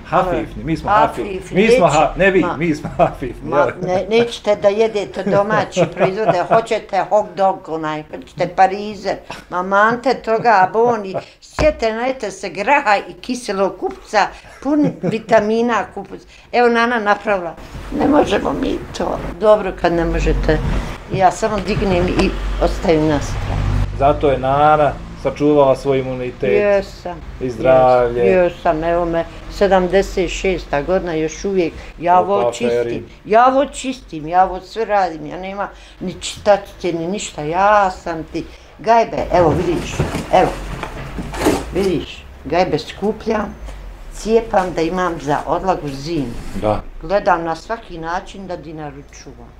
Hafifni, mi smo hafifni. Mi smo hafifni. Nećete da jedete domaći proizvode, hoćete hot dog onaj, hoćete parizer, mamante toga, boni, sjete, najete se graha i kiselog kupca, pun vitamina kupac. Evo Nana napravila, ne možemo mi to, dobro kad ne možete, ja samo dignem i ostavim na stranu. Zato je Nana sačuvala svoj imunitet i zdravlje. Jesam, evo me, 76. godina, još uvijek, ja ovo čistim, ja ovo sve radim, ja nema ni čitačice, ni ništa, ja sam ti, gajbe, evo vidiš, gajbe skupljam, cijepam da imam za odlagu zimu. Da. Gledam na svaki način da dinaru čuvam.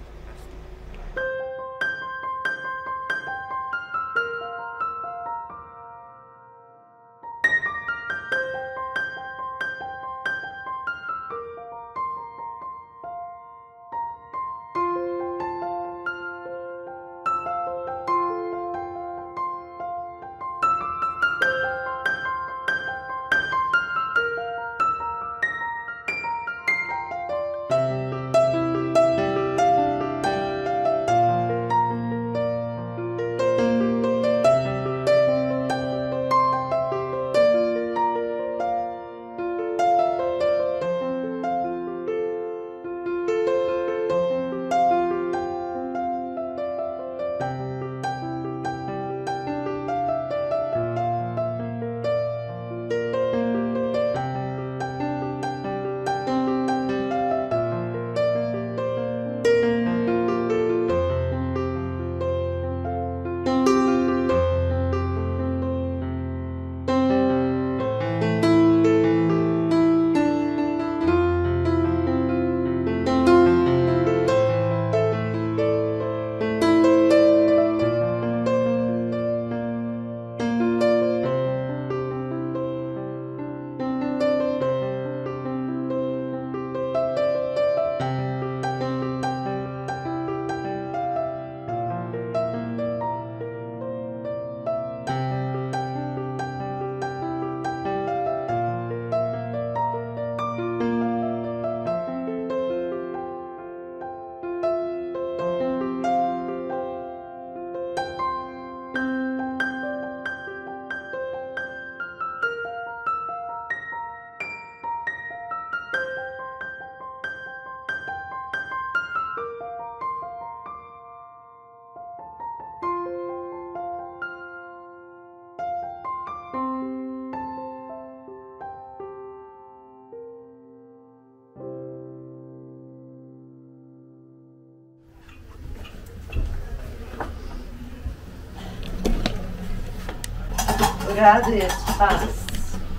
Radu je spas,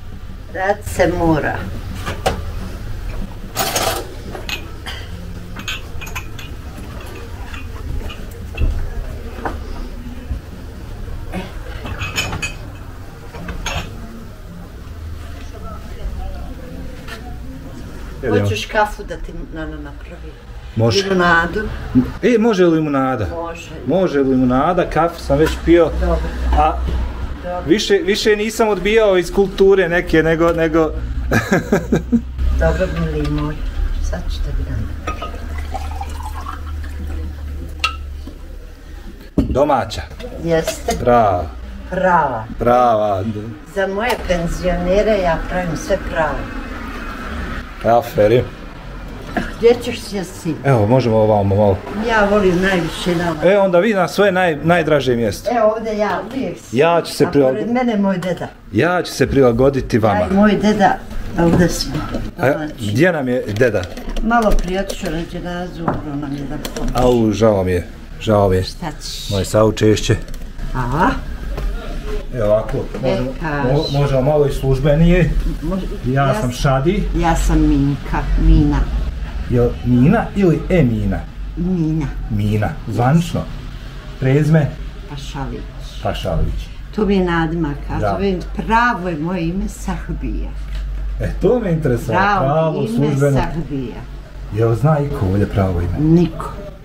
rad se mora. Hoćeš kafu da ti Nana napravi? Može. Limunadu? Može li limunada? Može. Može limunada, kafu sam već pio. Dobro. A više nisam odbijao iz kulture neke, nego... Dobro, mili moj. Sad ću te gledati. Domaća. Jeste. Prava. Prava. Za moje penzionere ja pravim sve pravo. Aferi. Gdje ćeš sjesti? Evo, možemo ovamo malo. Ja volim najviše nama. Onda vi na svoje najdraže mjesto. Evo ovdje ja uvijek si. Ja ću se prilagoditi. A pored mene moj deda. Ja ću se prilagoditi vama. Ja i moj deda, ovdje smo. Gdje nam je deda? Malo prije otišao na dženazu, umro nam je da pomoći. Au, žao mi je. Šta ćeš? Moje saučešće. Aha. Evo ovako, možemo malo i službenije. Ja sam Šadi. Ja sam Mina. Jel Mina ili Emina? Mina, zvanično. Prezme? Pašalić. To mi je nadimak, a zovem pravo je moje ime Sahbija. To me interesuje, pravo službeno. Pravo ime Sahbija. Jel zna iko ovdje pravo ime? Niko.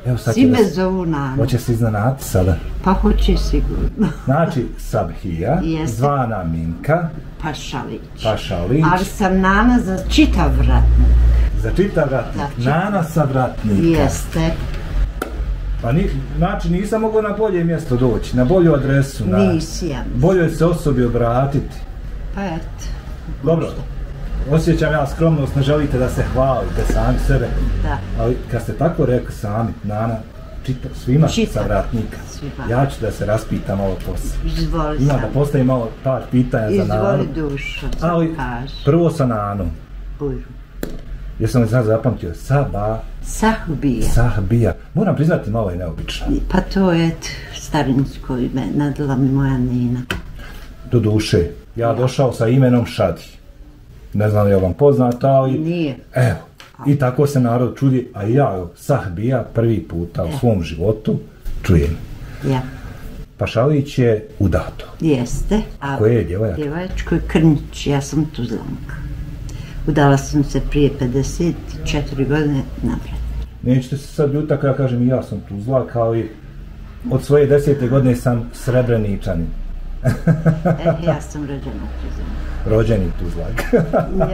Svi me zovu Nana. Hoće se iznenati sada? Pa hoće sigurno. Znači, Sabhija, zvana Minka, Pašalić. Ali sam Nana za čitav vratnik. Za čitav vratnik? Nana sa vratnika. Jeste. Pa znači nisam mogao na bolje mjesto doći, na bolju adresu. Nisi, ja mislim. Boljoj se osobi obratiti. Pa eto. Dobro. Osjećam ja skromnost, ne želite da se hvalite sami sebe. Da. Ali kad ste tako rekli sami, Nana, svima sa vratnika, ja ću da se raspitam malo poslije. Izvoli sam. Imam da postavim malo par pitanja za Nanu. Izvoli dušo, ali prvo sa Nanom. Jesam li sad zapamtio? Sahbija. Moram priznati, malo je neobično. Pa to je starinsko ime, nadala mi moja Nina. Do duše, ja došao sa imenom Šadi. Ne znam li je vam poznata, ali... Nije. Evo, i tako se narod čudi, a ja, Sahbija, prvi puta u svom životu čujem. Ja. Pašalić je udato. Jeste. Koje je djevojaka? Djevoječko je Krnić, ja sam Tuzlanka. Udala sam se prije 54 godine napred. Nećete se sad ljuta kada kažem i ja sam Tuzlak, ali od svoje 10. godine sam Srebreničanin. Ja sam rođena Tuzlanka. Rođeni Tuzlak.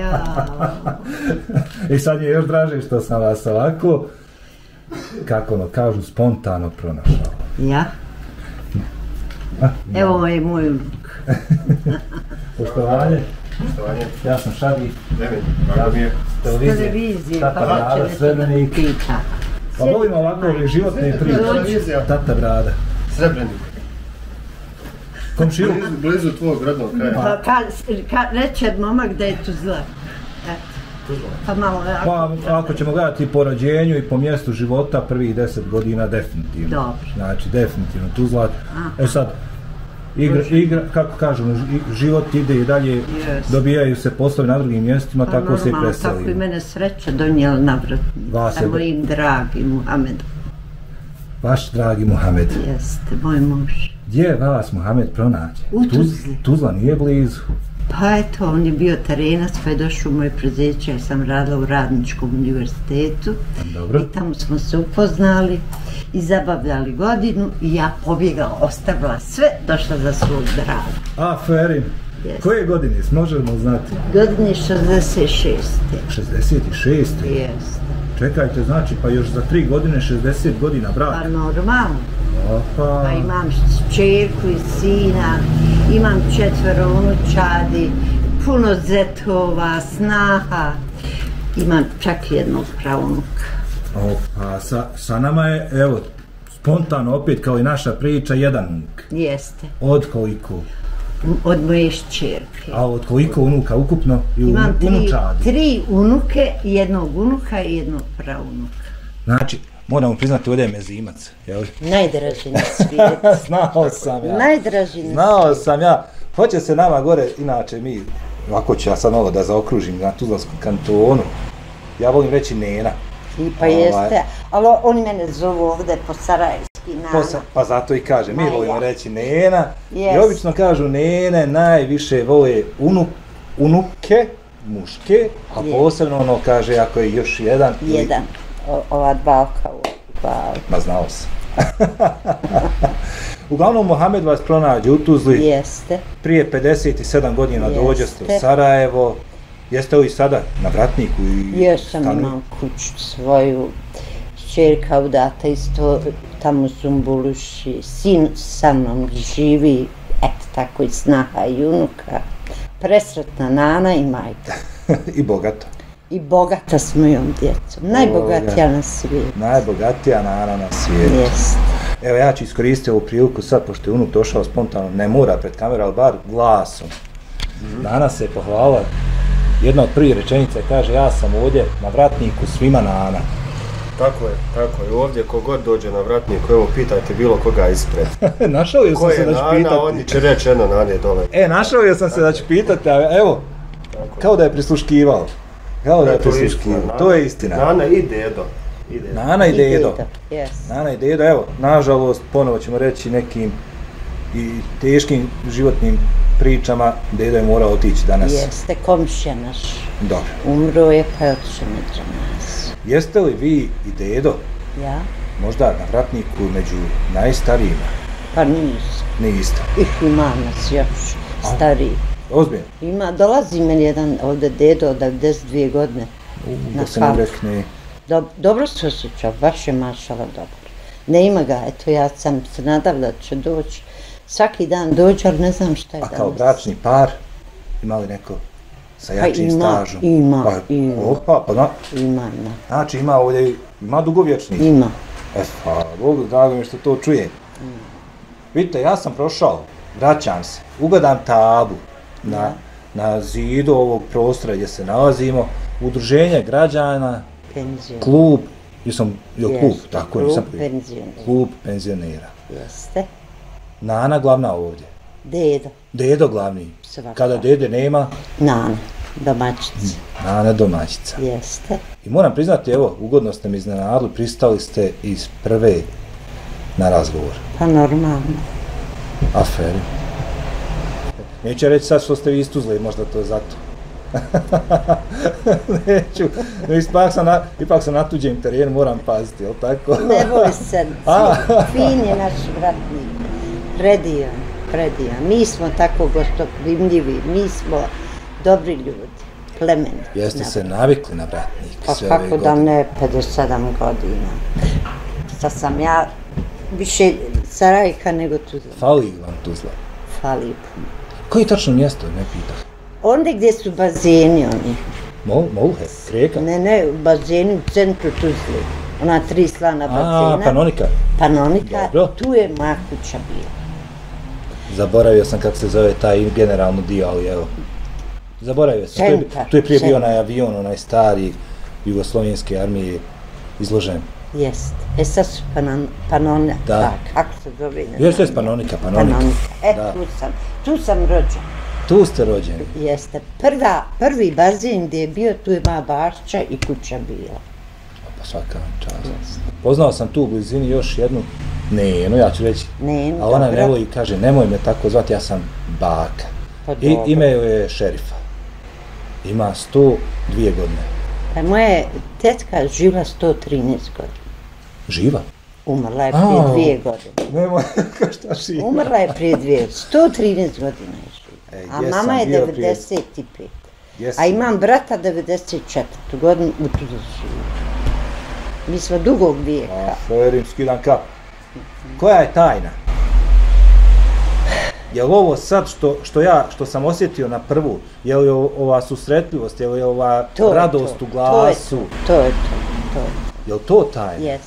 I sad je još draže što sam vas ovako, kako kažu, spontano pronašao. Ja? Evo je moj unuk. Poštovanje. Ja sam Šadi. Televizije, pa hoće Srebrenik. Pa volimo ovako životne priče. Tata Brada. Srebrenik. Komšiju? Blizu tvojeg rodnog kraja. Pa reće momak da je Tuzlak. Pa ako ćemo gledati po rođenju i po mjestu života, prvih 10 godina definitivno. Dobro. Znači definitivno Tuzlak. Sad, kako kažu, život ide i dalje, dobijaju se poslovi na drugim mjestima, tako se i preselimo. Tako i mene sreća donijela navratnik sa mojim dragim Muhamedom. Vaš dragi Muhamed. Jeste, moj muž. Gdje vas Muhamed pronađe? U Tuzli. Tuzla nije blizu. Pa eto, on je bio terenac, pa je došao u moje prezeće, ja sam radila u Radničkom univerzitetu. Dobro. I tamo smo se upoznali i zabavljali godinu i ja pobjegala, ostavila sve, došla za svog draga. Aferin. Koje godine, možemo znati? Godine 66. 66. Jeste. Čekajte, znači, pa još za 3 godine 60 godina braka. Pa normalno. Opa. Pa imam čerku i sina, imam 4 unučadi, puno zetova, snaha, imam čak jednog pravunuka. Opa, sa nama je, evo, spontano opet kao i naša priča, jedan unuk. Jeste. Od koliko? Od moje šćerke. A od koliko unuka ukupno? Imam 3 unuke, jednog unuka i jednog pravunuka. Znači, moramo priznati, ovdje je mezimac, jel? Najdraži na svijetu. Znao sam ja. Najdraži na Znao sam ja. Hoće se nama gore, inače mi, ovako ću ja sad malo da zaokružim na Tuzlanskom kantonu. Ja volim reći Nena. I pa jeste, ali oni mene zovu ovdje po sarajevski Nana. Pa zato i kažem, mi volimo reći Nena. I obično kažu Nene, najviše vole unuke, muške, a posebno ono kaže ako je još jedan. Jedan, ova dva kao dva. Ma znao sam. Uglavnom, Muhamed vas pronađe u Tuzli. Jeste. Prije 57 godina dođeste u Sarajevo. Jeste li sada na vratniku i Jesam, imam kuću svoju, šćerka udata isto, tamo u Zumbuluši, sin sa mnom živi, eto tako i snaha i unuka, presretna Nana i majka. I bogata. I bogata s mojom djecom, najbogatija na svijetu. Najbogatija Nana na svijetu. Jeste. Evo ja ću iskoristiti ovu priliku sad, pošto je unuk došao spontano, ne mora pred kameru, ali bar glasom. Nana se je pohvalila. Jedna od prvih rečenica kaže, ja sam ovdje na vratniku svima Nana. Tako je. Ovdje kogod dođe na vratniku, evo pitajte bilo koga ispred. Našao je sam se da ću pitati. Ko je Nana, oni će reći jedno Nane dole. Našao je sam se da ću pitati, a evo, kao da je prisluškivao. To je istina. Nana i dedo. Nana i dedo. Nana i dedo, evo, nažalost, ponovo ćemo reći nekim i teškim životnim pričama, dedo je morao otići danas. Jeste, komšija naš. Dobro. Umro je pa je otišao među nas. Jeste li vi i dedo Ja? možda na Vratniku među najstarijima. Pa nisu. Niste. Ih ima nas još stariji. Ozbiljno? Ima, dolazi meni jedan ovdje dedo od 92 godine. Da se ne rekne. Dobro se osjeća, baš je mašala dobro. Ne ima ga, eto ja sam se nadala da će doći. Svaki dan dođe, ali ne znam šta je danas. A kao bračni par, ima li neko sa jačim stažom? Ima. Opa, pa Ima. Znači ima ovdje, ima dugovječnih? Ima. Hvala Bogu, drago mi što to čuje. Vidite, ja sam prošao, vraćam se, ugledam tablu na zidu ovog prostora gdje se nalazimo, udruženje građana, klub, klub, tako nisam klub penzionera. Jeste. Nana glavna ovdje. Dedo. Dedo glavni. Kada dede nema? Nana, domaćica. Nana domaćica. Jeste. I moram priznati, evo, ugodno ste mi iznenadili, pristali ste iz prve na razgovor. Pa normalno. Aferi. Neću reći sad što ste vi istuzli, možda to je zato. Neću, ipak sam na tuđem terenu, moram paziti, jel tako? Ne boj se, fin je naš Vratnik, predivan. Mi smo tako gostoprimljivi, mi smo dobri ljudi, plemeni. Jeste se navikli na Vratnik pa sve ove godine? Pa kako da ne, 57 godina. Šta sam ja više Sarajka nego Tuzla. Fali vam Tuzla? Fali puno. Koji tačno mjesto, ne pitah? Onda gdje su bazeni oni. Molhe, Kreka? Ne, bazeni u centru Tuzle. Ona 3 slana bazena. Panonika. Dobro. Tu je moja kuća bila. Zaboravio sam kako se zove taj generalno dio, ali evo. Zaboravio sam. Tu je prije bio onaj avion, onaj stari Jugoslovenske armije izložen. Jest. Sad su Panonika. Da. Kako se zove? Jeste Panonika. Tu sam rođen. Tu ste rođeni? Jeste. Prvi bazen gdje je bio, tu je moja bašća i kuća bila. Pa svaka vam čast. Poznao sam tu u blizini još jednu Nenu, ja ću reći. Nenu, ali ona ne voli i kaže, nemoj me tako zvati, ja sam baka. Pa i ime joj je Šerifa. Ima 102 godine. Pa moja tetka živa 113 godina. Živa? Umrla je prije 2 godine. Nemoj, šta živa? Umrla je prije 113 godina je živa. A mama je 95. A imam brata 94. godinu u Tuzli živi. Mi smo dugog vijeka. Ferim, skidam kap. Koja je tajna? Je li ovo sad što sam osjetio na prvu, je li ova susretljivost, je li ova radost u glasu? To je to. Je li to tajna? Jes.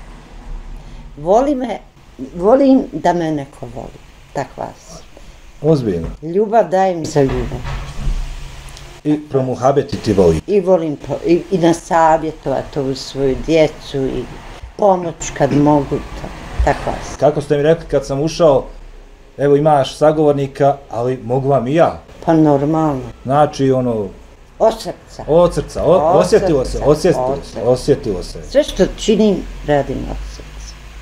Volim da me neko voli, takva sam. Ozbiljno? Ljubav dajem za ljubav. I promuhabeti ti voli? I volim i nasavjetovati ovu svoju djecu i pomoć kad mogu, takva sam. Kako ste mi rekli kad sam ušao, evo imaš sagovornika, ali mogu vam i ja? Pa normalno. Znači ono... Od srca. Od srca, osjetilo se. Sve što činim, radim od srca.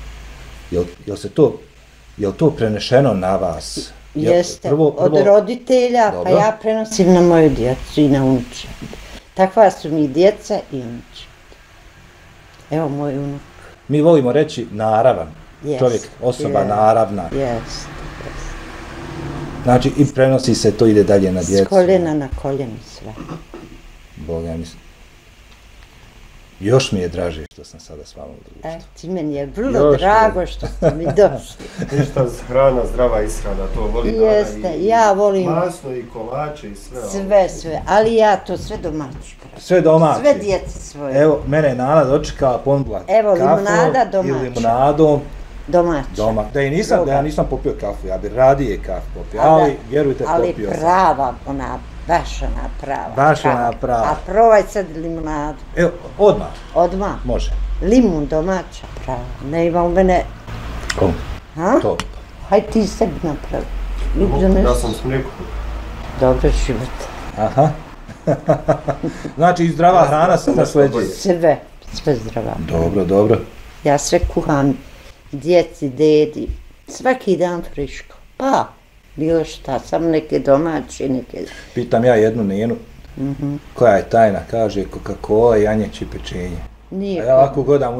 Je li to prenešeno na vas? Jeste, od roditelja, pa ja prenosim na moju djecu i na unučad. Takva su mi djeca i unučad. Evo moj unuk. Mi volimo reći naravan. Čovjek, osoba naravna. Jeste. Znači i prenosi se, to ide dalje na djecu. S koljena na koljenu sve. Boga mi se. Još mi je draže što sam sada s vama u društvu. Ti meni je vrlo drago što ste mi došli. Ništa hrana, zdrava ishrana, to voli Nana. Jeste, ja volim... Masno i kolače i sve. Sve, ali ja to sve domaći. Sve domaći? Sve djece svoje. Evo, mene je Nana dočekala, ponudila kafu i limunadom. Domaća. Da ja nisam popio kafu, ja bi radije kafu popio, ali vjerujte popio sam. Ali prava, baš ona prava. Baš ona prava. A probaj sad limunadu. Evo, odmah. Odmah? Može. Limun domaća prava. Ne ima u mene... To. Haj ti sebi napravi. Ja sam s mlijekom. Dobro život. Aha. Znači i zdrava hrana se nasleđuje. Sve zdrava. Dobro. Ja sve kuham djeci, dedi, svaki dan friško. Pa, bilo šta, samo neke domaće, neke... Pitam ja jednu Nenu, koja je tajna, kaže Coca-Cola i janjeće pečenje. Nije. A ja ovako godam u nju,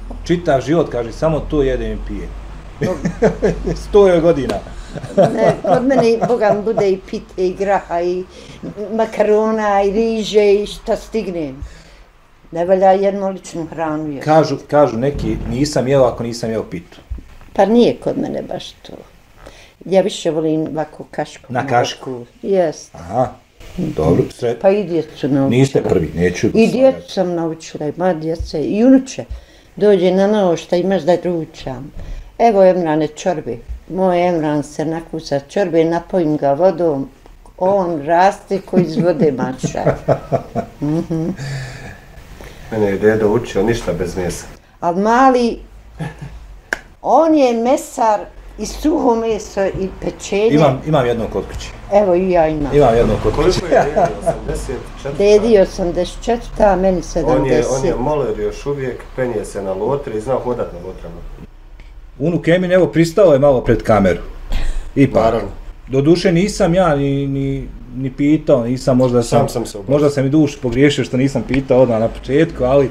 Čitav život, kaže, samo to jedem i pijem. 100 godina. Ne, kod mene, Boga mi bude i pite, i graha, i makarona, i riže, i šta stignem. Ne valja jednu ličnu hranu jesti. Kažu neki, nisam jeo ako nisam jeo pitu. Pa nije kod mene baš to. Ja više volim ovako kašku. Na kašku? Jest. Aha, dobro. Pa i djecu naučila. Niste prvi, neću. I djecu sam naučila, i moja djeca, i unuče. Dođe na novo šta imaš da ručam. Evo Emrane čorbe. Moj Emran se nakusa čorbe, napojim ga vodom. On raste ko iz vode mača. Mene je dedo učio ništa bez mesa. Ali mali, on je mesar i suho meso i pečenje. Imam jednog kod kuće. Evo i ja imam. Imam jednog kod kuće. Koliko je dedi? 84? Dedi 84, a meni 70. On je moler još uvijek, penje se na lotri i zna hodat na lotrama. Unuk Emin, evo, pristao je malo pred kameru. Ipak. Naravno. Doduše nisam ja ni pitao, nisam možda sam i dušu pogriješio što nisam pitao odmah na početku, ali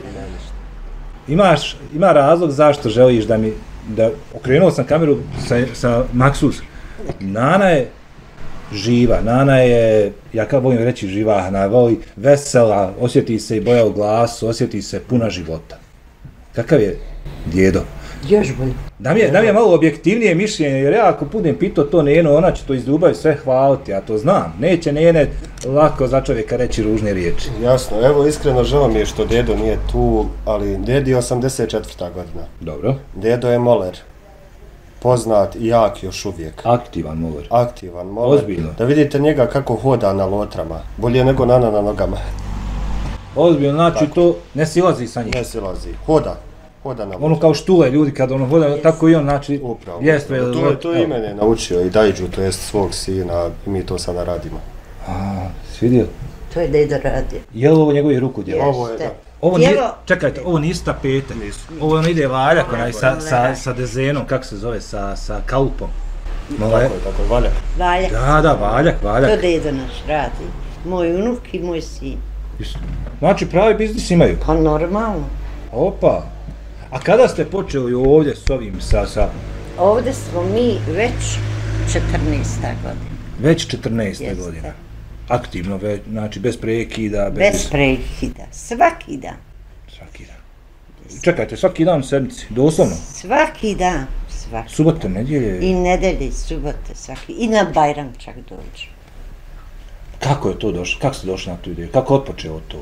ima razlog zašto želiš da okrenuo sam kameru sa Maksus. Nana je živa, Nana je, ja kao volim reći živahna, voli vesela, osjeti se i boja u glasu, osjeti se puna života. Kakav je djedo? Još bolje. Da mi je malo objektivnije mišljenje, jer ja ako budem pitao to Neno, ona će to iz ljubavi sve hvaliti, ja to znam. Neće Nene lako za čovjeka reći ružne riječi. Jasno, evo iskreno žao mi je što dedo nije tu, ali dedi je 84. godina. Dobro. Dedo je moler. Poznat i jak još uvijek. Aktivan moler. Aktivan moler. Ozbiljno. Da vidite njega kako hoda na lotrama. Bolje nego Nana na nogama. Ozbiljno, znači tako. To ne silazi sa njim. Ne silazi. Hoda na lotrama. Ono kao štule ljudi kad ono hoda, yes. Tako i on, znači, upravo. To je i mene naučio i Dajđu, to jest svog sina, i mi to sada radimo. Svidio? To je dedo radio. Je li ovo njegovi ruku djelo? Ovo je, da. Ovo nije, čekajte, ovo nisu tapete. Ovo ono ide valjak, onaj sa dezenom, kako se zove, sa kalupom. Tako je, valjak. Valjak. Da, valjak. To dedo naš radi. Moj unuk i moj sin. Znači pravi biznis imaju? Pa normalno. Opa. A kada ste počeli ovdje s ovim sa... Ovdje smo mi već 14. godina. Već 14. godina. Aktivno, znači bez prekida. Bez prekida, svaki dan. Svaki dan. Čekajte, svaki dan u sedmici, doslovno? Svaki dan, svaki. Subote, nedjelje? I nedelje, subote, svaki. I na Bajram čak dođu. Kako je to došlo? Kako ste došli na tu ideju? Kako otpočeo to?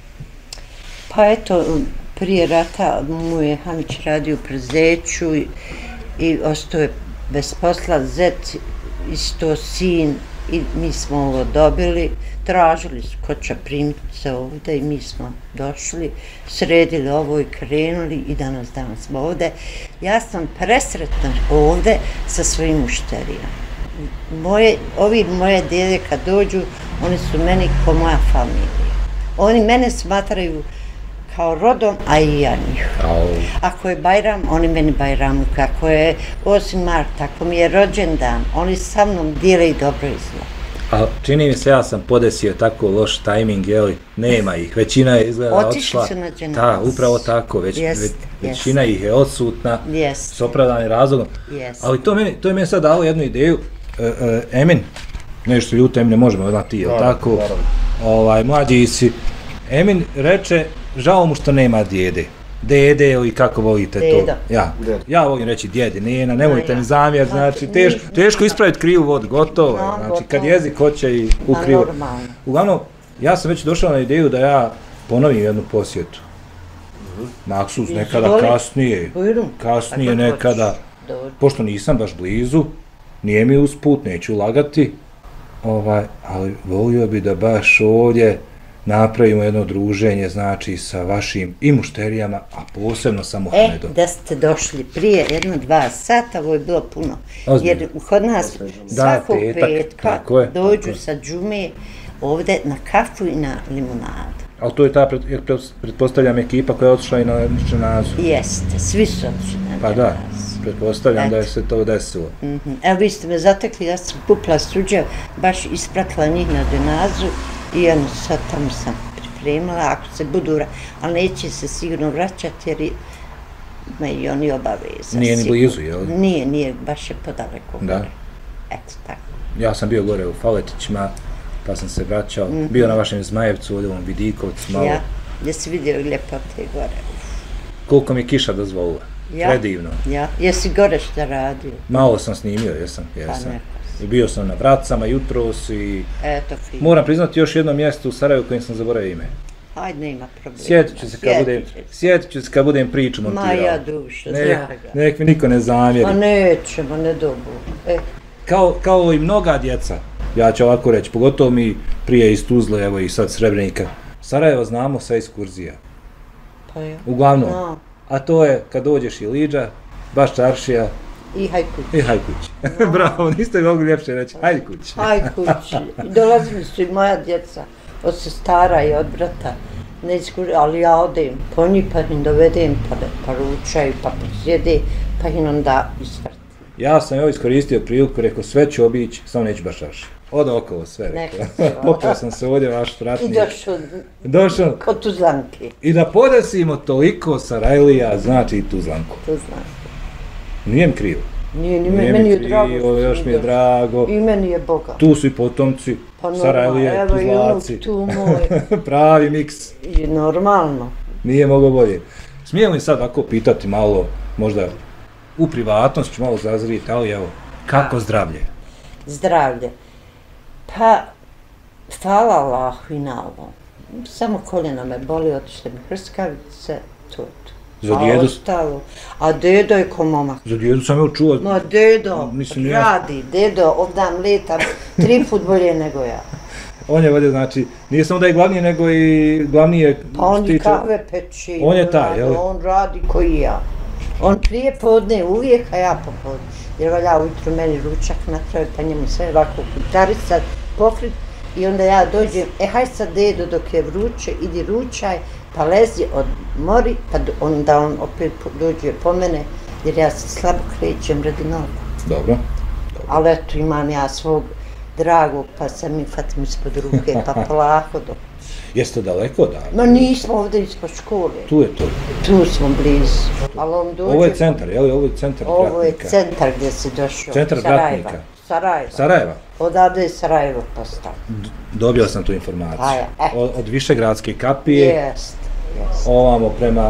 Pa eto, prije rata mu je Hamić radio u prezeću i ostao je bez posla, zet, isto sin, i mi smo ovo dobili, tražili su ko će primiti se ovdje i mi smo došli, sredili ovo i krenuli i danas smo ovdje. Ja sam presretna ovdje sa svojim mušterijama. Moje djede kad dođu, oni su meni ko moja familija. Oni mene smatraju kao rodom, a i ja njih. Ako je Bajram, oni meni Bajramuk. Ako je 8. marta, ako mi je rođendan, oni sa mnom dijele i dobro i zlo. A čini mi se, ja sam podesio tako loš tajming, jeli, nema ih, većina je izgleda otišla. Otišli su na dženazu. Da, upravo tako, većina ih je odsutna, s opravdanim razlogom. Ali to je meni sad dalo jednu ideju, Emin, nešto ljuto, Emin, ne možemo znati, jel tako, mlađi si, Emin reče, žao mu što nema djede. Dede ili kako volite to. Ja volim reći djede, nemojte mi zamjer, znači teško ispraviti krivu vodu, gotovo je. Znači kad jezik hoće i u krivu. Uglavnom, ja sam već došao na ideju da ja ponovim jednu posjetu. Maksus nekada kasnije nekada, pošto nisam baš blizu, nije mi usput, neću lagati, ali volio bi da baš ovdje napravimo jedno druženje, znači, sa vašim i mušterijama, a posebno sa Muhamedom. Da ste došli prije 1-2 sata, ovo je bilo puno. Jer kod nas svakog petka dođu sa džume ovdje na kafu i na limunadu. Ali to je ta, pretpostavljam, ekipa koja je otišla i na dženazu. Jeste, svi su otišli na dženazu. Pa da, pretpostavljam da je se to desilo. Evo vi ste me zatekli, ja sam pukla suđa, baš ispratila njih na dženazu. I ono sad tamo sam pripremila, ako se budu, ali neće se sigurno vraćati jer imaju oni obaveza. Nije ni blizu, jel? Nije, baš je podaleko. Da. Eto tako. Ja sam bio gore u Faletićima, pa sam se vraćao. Bio na vašem Zmajevcu, ovdje u ovom Vidikovcu malo. Ja, jesi vidio ljepote gore. Koliko mi je kiša dozvolila. Predivno. Ja, jesi gore šta radio? Malo sam snimio, jesam. I bio sam na Vracama jutros i... Eto, fino. Moram priznati još jedno mjesto u Sarajevu kojim sam zaboravio ime. Hajde, nema problema. Sjetit ću se kad budem priču montirao. Ma ja duša, draga. Nek mi niko ne zamjeri. Ma nećemo, ne dobu. Kao i mnoga djeca, ja ću ovako reći, pogotovo mi prije iz Tuzle, evo i sad Srebrenika. Sarajevo znamo sa ekskurzija. Pa ja. Uglavnom. No. A to je kad dođeš i Liđa, baš Čaršija. I Hajkuć. No. Bravo, niste mi mogli ljepše reći. Hajkuć. Dolazili su i moja djeca od sestara i od brata. Ali ja odem po njih pa im dovedem, pa ručaju, pa posjede, pa im onda isvrti. Ja sam evo iskoristio priliku, rekao sve ću obići, samo neću baš Čaršiju. Od okolo sve rekao. Popao sam se ovdje vaš vratnik. I došao kod Tuzlanke. I da podesimo toliko Sarajlija, znači i Tuzlanku. Nije mi krivo. Nije, meni je drago. Još mi je drago. I meni je Boga. Tu su i potomci, Sarajlije, Tuzlaci. Tu moj. Pravi miks. I normalno. Nije moglo bolje. Smijem li sad ako pitati malo, možda u privatnost ću malo zazriti, ali evo, kako zdravlje? Zdravlje. Pa, hvala Allahu i na ovom. Samo koljena me boli, otišle mi hrskavice, to je to. A dedo je ko momak. Za dedu sam joj čuo. Ma dedo, radi, dedo, ovdan letam 3 put bolje nego ja. On je ovdje, znači, nije samo da je glavniji, nego i glavniji je... Pa on i kave peči. On je taj, jel? On radi koji ja. On prije podne uvijek, a ja popodne. Jer valja ujutru meni ručak napravi, pa njemu sve ovako kutarisat, pokrit. I onda ja dođem, haj sad dedo dok je vruće, idi ručaj, pa lezi odmori, pa onda on opet dođe po mene, jer ja se slabo krećem radi nogu. Dobro. Ali eto, imam ja svog dragog, pa sam mi fatim ispod ruke, pa polako do... Jeste daleko da? No nismo ovdje ispod škole. Tu je to? Tu smo blizu. Ali on dođe... Ovo je centar, je li? Ovo je centar Vratnika? Ovo je centar gdje si došao. Centar Vratnika? Sarajeva? Odavde je Sarajevo postao. Dobio sam tu informaciju. Od Višegradske kapije. Jest. Ovamo prema...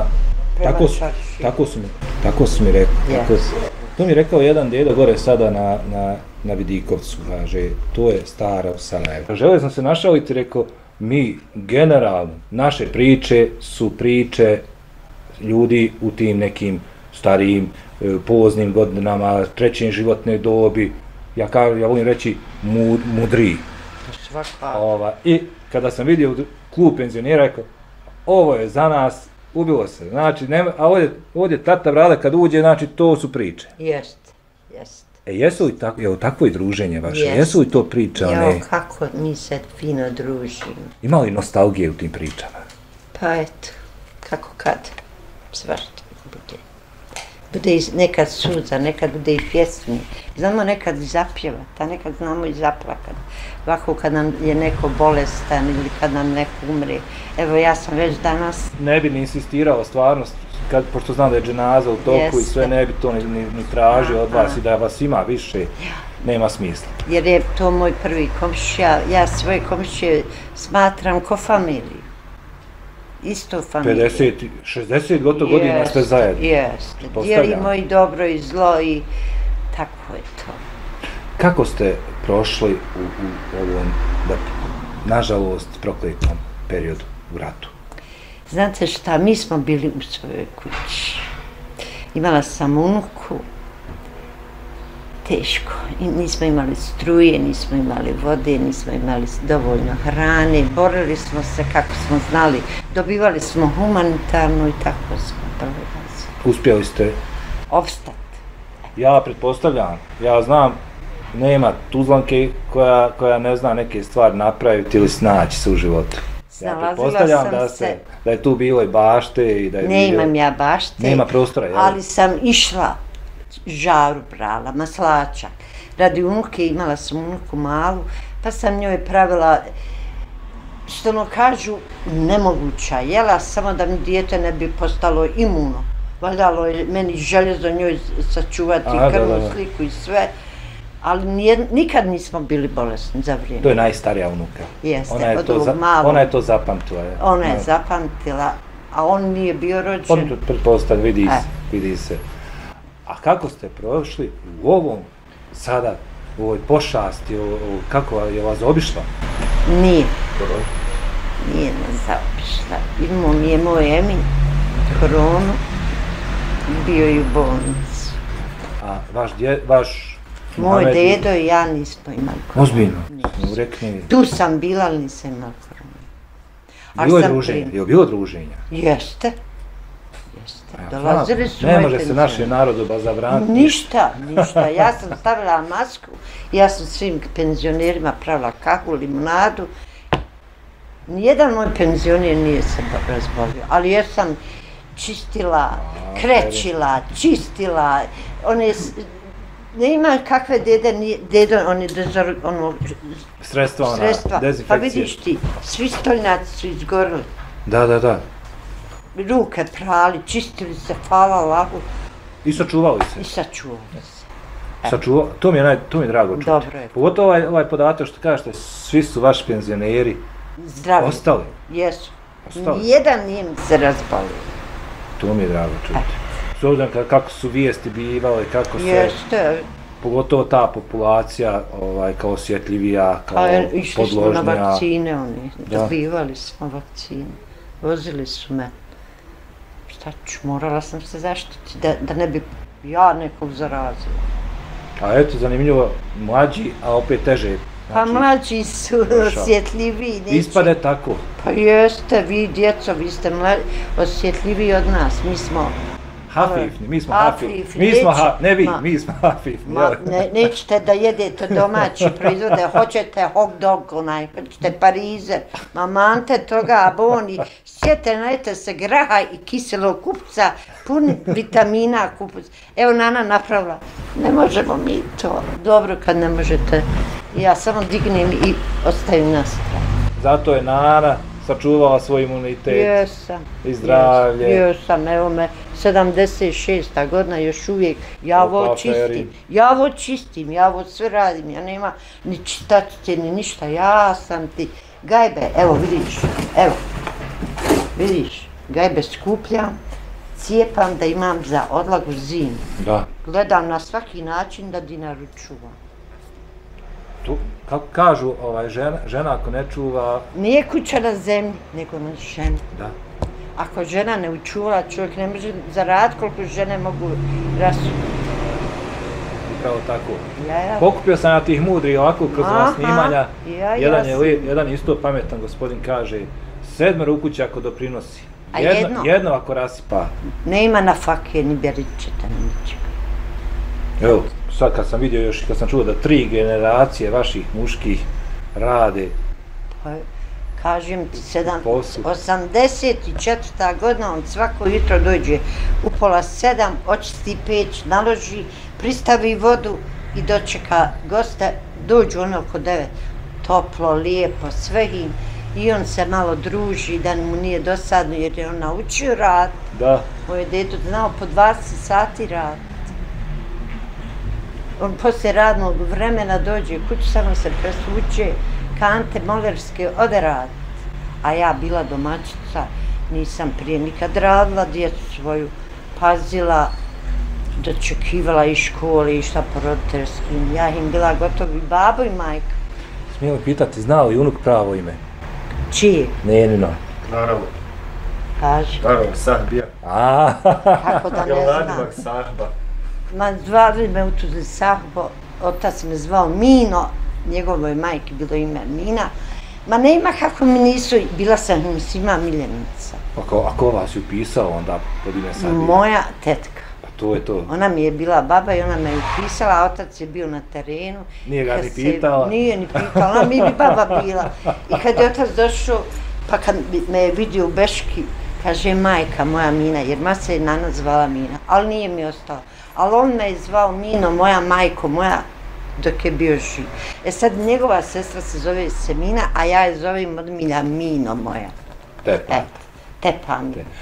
Tako su mi rekli. To mi je rekao jedan dedo gore sada na Vidikovcu, kaže, to je staro Sarajevo. Želio sam se našaliti i rekao, mi generalno, naše priče su priče ljudi u tim nekim starijim, poznim godinama, trećem životne dobi, ja volim reći mudriji. I kada sam vidio klub penzionera, rekao, ovo je za nas, ubilo se, znači, a ovdje tata brada kad uđe, znači, to su priče. Jest. Jesu li takvo i druženje vaše? Jesu li to priče? Jao, kako mi se fino družimo. Ima li nostalgije u tim pričama? Pa eto, kako kad, svašta bude. Bude nekad suza, nekad bude i pjesmi. Znamo nekad i zapjevati, a nekad znamo i zaplakati. Ovako kad nam je neko bolestan ili kad nam neko umre. Evo ja sam već danas... Ne bi ni insistirao stvarnost, pošto znam da je dženaza u toku i sve, ne bi to ni tražio od vas i da vas ima više, nema smisla. Jer je to moj prvi komšija, ja svoje komšije smatram ko familiju. Isto familiju. 60 gotovo godina ste zajedno. Jeste, dijelimo i dobro i zlo i tako je to. Kako ste prošli u ovom, nažalost, prokletom periodu u ratu? Znate šta, mi smo bili u svojoj kući. Imala sam unuku, teško. Nismo imali struje, nismo imali vode, nismo imali dovoljno hrane. Borili smo se kako smo znali. Dobivali smo humanitarnu i tako smo prolazili. Uspjeli ste? Opstati. Ja pretpostavljam, ja znam, nema Tuzlanke koja ne zna neke stvari napraviti ili snaći se u životu. Ja pretpostavljam da je tu bilo i bašte i da je... Ne imam ja bašte. Nema prostora, jel? Ali sam išla, žaru brala, maslačak. Radi unuke, imala sam unuku malu, pa sam njoj pravila, što kažu, nemoguća jela, samo da mi dijete ne bi postalo imuno. valjalo je meni željezo njoj sačuvati krvnu sliku i sve. Ali nikad nismo bili bolesni za vrijeme. To je najstarija unuka. Jeste, od ovog malog. Ona je to zapamtila. Ona je zapamtila, a on nije bio rođen. On pretpostavlja, vidi se. A kako ste prošli u ovom sada, u ovoj pošasti, kako je vas zaobišla? Nije. Nije nas zaobišla. Imao mi je moj Emin koronu, bio je u bolnici. A vaš moj dedo i ja nismo imali koronu. Ozbiljno? Rekni. Tu sam bila, ali nisam imala koronu. Bilo druženja? Jeste. Dolazili su moji penzioneri. Ne može se našem narodu zabraniti. Ništa. Ja sam stavila masku, ja sam svim penzionerima pravila kahu, limonadu. Nijedan moj penzioner nije se razbolio, ali ja sam čistila, krećila, čistila, ne ima kakve dedo, oni sredstva, dezinfekcije. Pa vidiš ti, svi stolnjaci su izgorili. Da. Ruke prali, čistili se, hvala Allahu. I sačuvali se? I sačuvali se. To mi je drago čuti. Dobro je. Pogotovo ovaj podatak što kažete, svi su vaši penzioneri zdravi. Ostali? Jesu. Nijedan nije mi se razbolio. To mi je drago čuti. S obzirom kako su vijesti bivale, kako se... Jeste. Pogotovo ta populacija kao osjetljivija, kao podložnija. Išli smo na vakcine oni, dobivali smo vakcine. Vozili su me. Šta ću, morala sam se zaštiti da ne bi ja nekog zarazila. A eto, zanimljivo, mlađi, a opet teže. Pa mlađi su osjetljiviji. Ispade tako. Pa jeste, vi djeco, vi ste osjetljiviji od nas, mi smo... Hafifni, mi smo hafifni. Mi smo hafifni. Nećete da jedete domaći proizvode, hoćete hot dog, hoćete parizer, mamante toga, boni, najte se graha i kiselog kupca, puni vitamina kupac. Evo Nana napravila, ne možemo mi to, dobro kad ne možete, ja samo dignem i ostavim na stranu. Zato je Nana sačuvala svoj imunitet i zdravlje. Jesam, evo me, 76. godina, još uvijek, ja ovo čistim, ja ovo sve radim, ja nema ni čistačice, ni ništa, ja sam ti, gajbe, evo vidiš, gajbe skupljam, cijepam da imam za odlagu zimu. Gledam na svaki način da dinaru čuvam. Kako kažu, žena ako ne čuva... Nije kuća na zemlji, nego na ženi. Da. Ako žena ne učuva, čovjek ne može zaraditi koliko žene mogu rasuti. Upravo tako. Pokupio sam na tih mudrih ovako kroz snimanja. Jedan isto pametan gospodin kaže, 7 u kući ako doprinosi. Jedno ako rasipa. Ne ima na fake, ni beričeta, ni ničega. Evo, sad kad sam vidio još, kad sam čuo da 3 generacije vaših muških rade. Pa, kažem ti, 84. godina, on svako jutro dođe u pola 7, očisti peć, naloži, pristavi vodu i dočeka goste, dođu ono oko 9. Toplo, lijepo, sve im. I on se malo druži, da mu nije dosadno jer je on naučio rad. Da. Moje djeto znao po 20 sati rad. On poslije radnog vremena dođe kući, samo se presvuče, kante molerske ode raditi. A ja bila domaćica, nisam prije nikad radila, djecu svoju pazila, dočekivala i škole i šta po roditeljskim. Ja im bila gotovi babo i majka. Smijem li pitati, zna li unuk pravo ime? Čije? Njenino. Naravno. Kaži. Naravno, Sahbija. Kako da ne znam. Sahba. Zvali me u tuzi Sahbo, otac me zvao Mino, njegovoj majki bilo ime Mina. Ma nema kako mi nisu, bila sam svima miljenica. A ko vas je upisao onda pod ime Sahbija? Moja tetka. Pa to je to. Ona mi je bila baba i ona me je upisala, a otac je bio na terenu. Nije ga ni pitala? Nije ni pitala, ona mi bi baba bila. I kad je otac došao, pa kad me je vidio u Beški, kaže majka moja Mina, jer ma se je Nana zvala Mina, ali nije mi ostala. Ali on me je zvao Mino, moja majko, moja, dok je bio živ. Sad njegova sestra se zove Semina, a ja je zovem od milja Mino moja. Tepa. Tepa mi.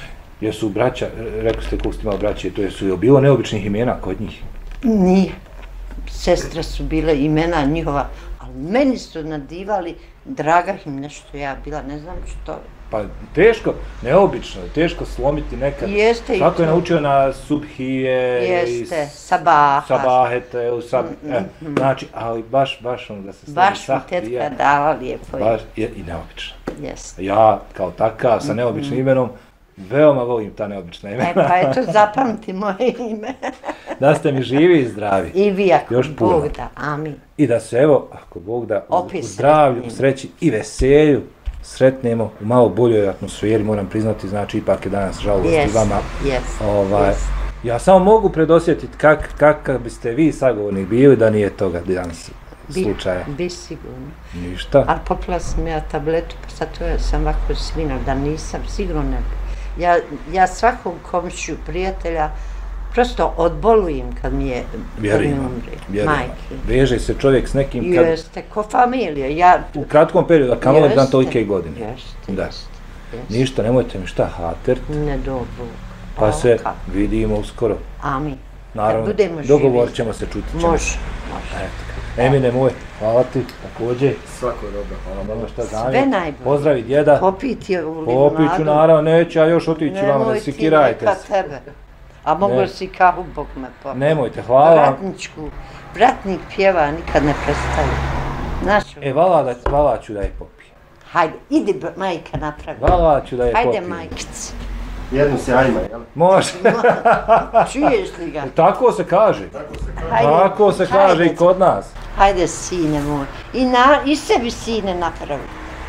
Jesu braća, rekli ste koliko ste imali braće, to jesu li bilo neobičnih imena kod njih? Nije. Sestre su bile imena njihova, ali meni su nadivali, draga im nešto ja bila, ne znam što. Pa teško, neobično, teško slomiti nekad. Jeste. Svako je naučio na subhije, jeste, sabaha. Sabahete, znači, ali baš ono da se slavi baš mi tetka dala lijepo. Baš, i neobično. Jeste. Ja, kao takav, sa neobičnim imenom, veoma volim ta neobična imena. Pa eto, zapamti moje ime. Da ste mi živi i zdravi. I vi, ako još puno. Bog da, amin. I da se, evo, ako Bog da, u zdravlju, u sreći i veselju sretnemo u malo boljoj atmosferi, moram priznati, znači ipak je danas žalost i vama. Ja samo mogu predosjetiti kakav biste vi sagovornik bili da nije toga danas slučaja. Bi sigurno. Ništa. Ali popila sam ja tabletu, pa sad to sam ovako svinao, da nisam, sigurno ne bi. Ja svakog komšiju, prijatelja, prosto odbolujem kad mi umre, majke. Veže se čovjek s nekim kad... Jeste, ko familija. U kratkom periodu, a kamoli dan tolike godine. Jeste. Ništa, nemojte mi šta haterti. Ne dobro. Pa se vidimo uskoro. Amin. Naravno, dogovorit ćemo se, čuti ćemo. Može. Emine moj, hvala ti, također. Svako dobro, hvala. Sve najbolje. Pozdravi djeda. Popiti ovu limonadu. Popit ću, naravno, neću ja još otići vama, ne sikirajte se. Nemoj ti, neka tebe. A mogu si kahu, Bog me popiti. Nemojte, hvala. Bratnik pjeva, nikad ne prestaje. Vala ću da je popijem. Hajde, idi majka napravi. Vala ću da je popijem. Hajde majkice. Jednu se ajma, jel? Može. Čuješ li ga? Tako se kaže. Tako se kaže i kod nas. Hajde, sine moj. I sebi sine napravi.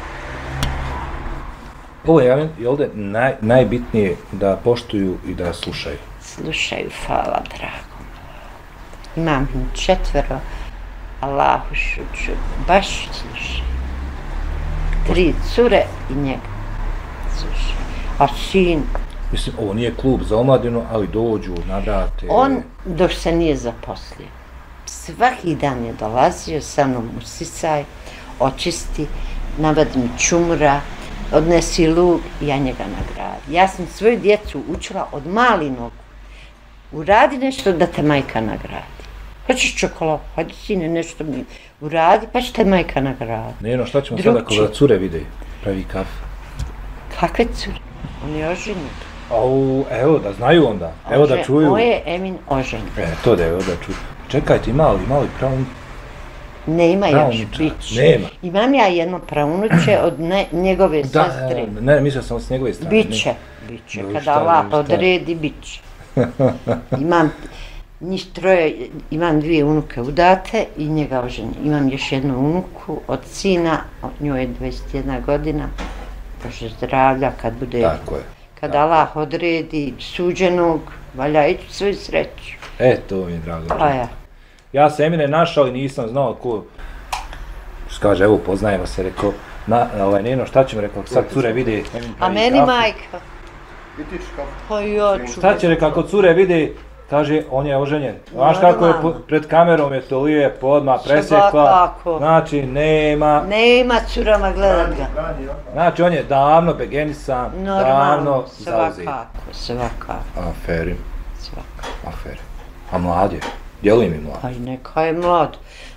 Ovo je, ovdje najbitnije da poštuju i da slušaju. Slušaju, hvala, drago. Imam 4, Allahu šuću, baš slušaju. 3 cure i njega slušaju. A sin... Mislim, ovo nije klub za omladinu, ali dođu, navrate... On, dok se nije zaposlio, svaki dan je dolazio sa mnom u sisaj, očisti, navadi mi čumura, odnesi luk i ja njega nagradim. Ja sam svoju djecu učila od mali nogu. Uradi nešto da te majka nagradi. Hoćeš čokoladu? Hajde sine, nešto mi uradi, pa će te majka nagraditi. Neno, šta ćemo sada ako da cure vide? Pravi kafe. Kakve cure? On je oženjen. Evo da znaju onda, evo da čuju. Moj je Emin oženjen. To da evo da čuju. Čekajte, ima li praun? Nema još, bit će. Nema. Imam ja jedno praunuće od njegove sestre. Ne, mislio sam s njegove strane. Biće. Kada Allah odredi, bit će. Imam njih 3, imam 2 unuke udate i njega oženjen. Imam još jednu unuku od sina, njoj je 21 godina. Bože zdravlja, kad bude... Kad Allah odredi suđenog, valja ići svoju sreću. To mi je drago. Ja sam Emine našao i nisam znao ko... Kaže, evo, poznajemo se, rekao, Neno, šta će mi, rekao, sad cure vide... A meni majka. Pa ja ću... Šta će, rekao, ako cure vide, kaže, on je oženjen. Znaš kako je pred kamerom je to lijepo, odmah presjekla. Znači, nema... Nema curama, gledat ga. Znači, on je davno begenisan, davno zauzet. Svakako. Aferi. A mlad je? Djeluje mi mlad? Pa i neka je mlad.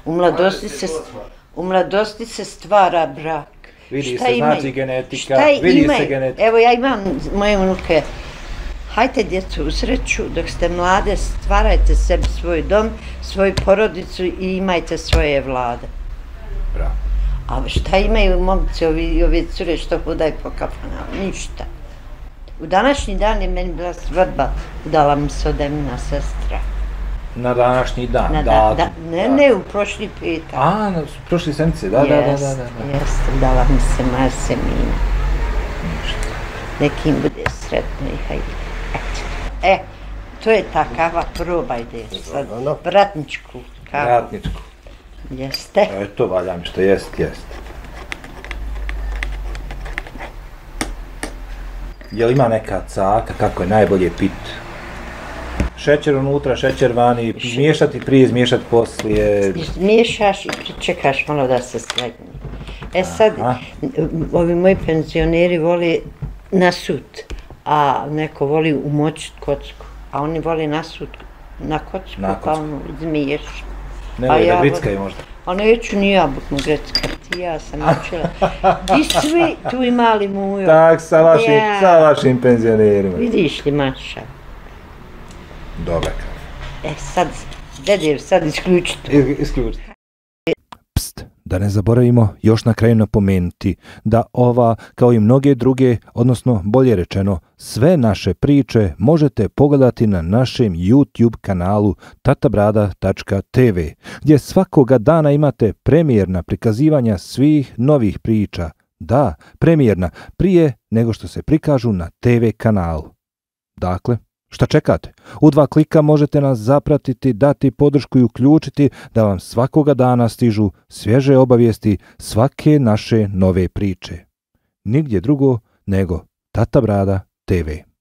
U mladosti se stvara brak. Vidi se, znači genetika, vidi se genetika. Evo ja imam moje unuke. Hajte djecu u sreću, dok ste mlade stvarajte sebi svoj dom, svoju porodicu i imajte svoje vlade. Bravo. A šta imaju momci i ove cure što hodaju po kafanama? Ništa. U današnji dan je meni bila svadba, udala mi se od Emina sestra. Na današnji dan, Ne, u prošli petak. Na prošli sedmice, da. Jeste, dala mi se moja semina. Nekim bude sretno i hajde. To je ta kava, probajte sad. Bratničku kavu. Bratničku. Jeste. To valja mi što jest. Jel ima neka caka kako je najbolje pit? Šećer unutra, šećer vani, izmiješati prije, izmiješati poslije. Izmiješaš i pričekaš malo da se sledni. Sad, ovi moji penzioneri vole na sut, a neko voli umočiti kocku, a oni voli nasut na kocku, pa ono izmiješ. Ne voli da grickaju možda. A neću ni ja buk mu greckati, ja sam učila. Di svi tu imali mujo. Tak, sa vašim penzionerima. Vidiš li, Maša? Dobra kao. Sad, dede, sad isključite. Isključite. Pst, da ne zaboravimo još na kraju napomenuti da ova, kao i mnoge druge, odnosno bolje rečeno, sve naše priče možete pogledati na našem YouTube kanalu tatabrada.tv, gdje svakoga dana imate premijerna prikazivanja svih novih priča. Da, premijerna, prije nego što se prikažu na TV kanalu. Dakle, šta čekate? U 2 klika možete nas zapratiti, dati podršku i uključiti da vam svakoga dana stižu svježe obavijesti svake naše nove priče. Nigdje drugo nego Tata Brada TV.